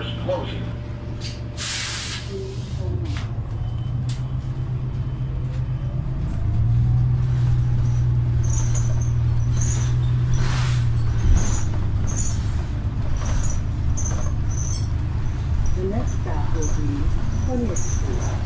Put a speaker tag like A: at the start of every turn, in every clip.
A: doors closing.
B: The next stop will be 20th Street.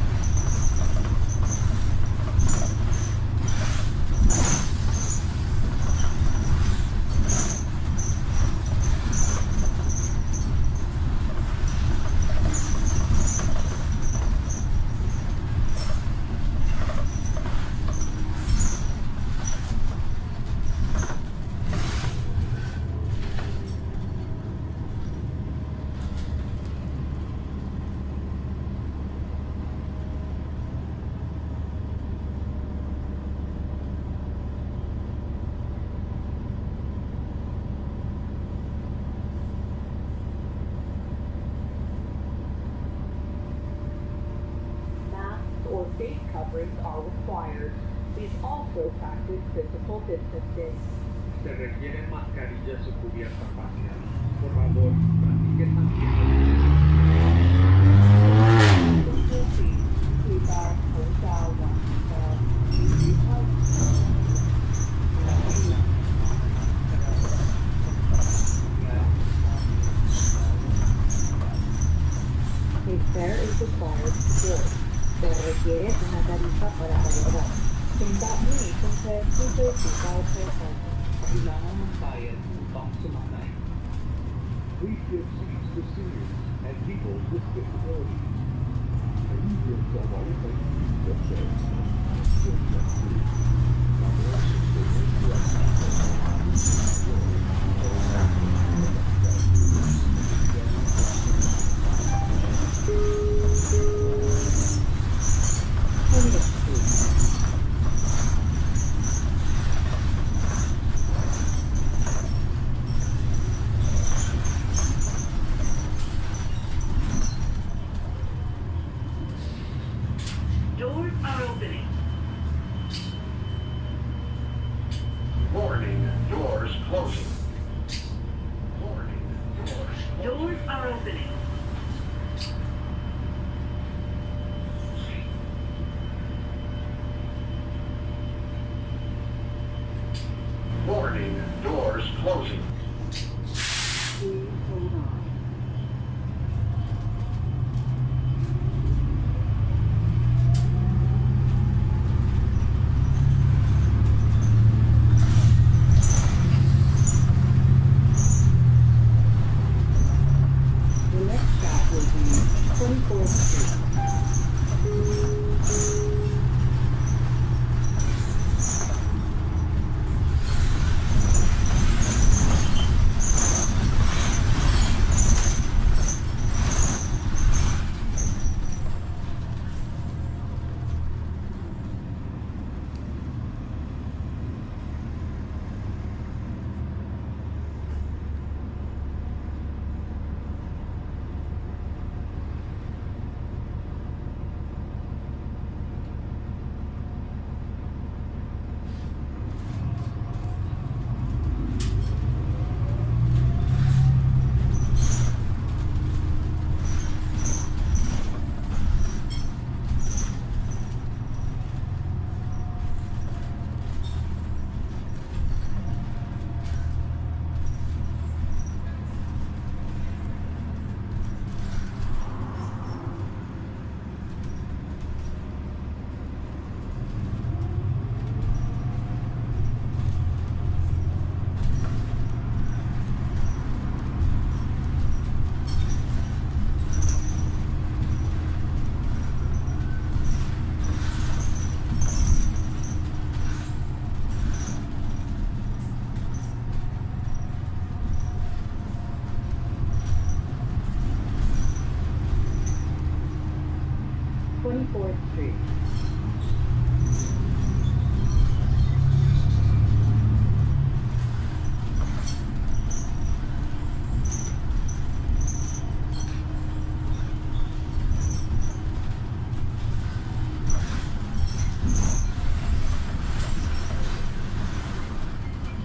C: Face coverings are required. Please also practice physical distancing.
D: Se requieren mascarillas o cubierta facial. Por favor, practiquen también.
C: A fare is required to board. Se requiere una tarifa para abordar. Tenga MUNI kung sa super ikaw sa
D: Kailangan ng bayad upang sumakay. Please give seats to seniors and people with disabilities.
E: Doors are opening.
A: Warning, doors closing. Warning, doors closing.
E: Doors are opening.
A: Warning, doors closing.
B: Please hold on. The next stop will be 24th Street. Street.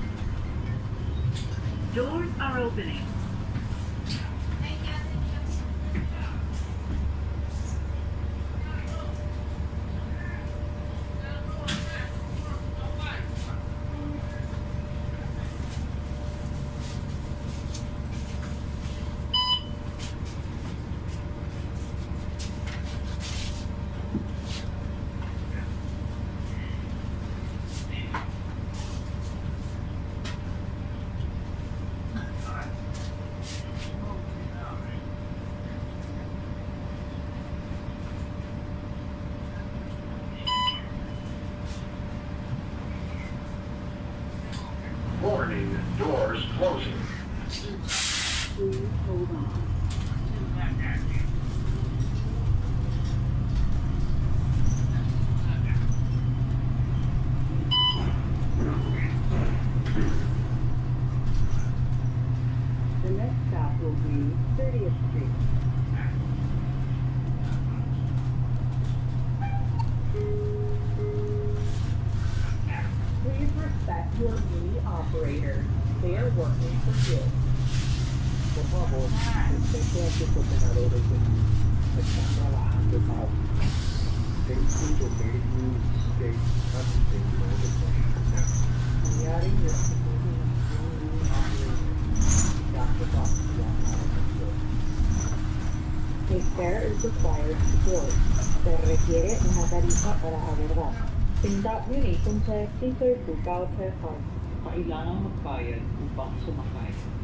E: Doors are opening.
C: 30th Street. Please respect your MUNI operator. They are working for you.
F: Por favor, respete a sus operadores de luz. Están trabajando para usted. They need to make you stay everything all the time.
C: Regarding your supporting your MUNI operator. Dr. Box, a fare is required to board. Se requiere una tarifa para abordar. Pindot MUNI kung sa sticker to voucher card.
D: Kailangang magbayad upang sumakay.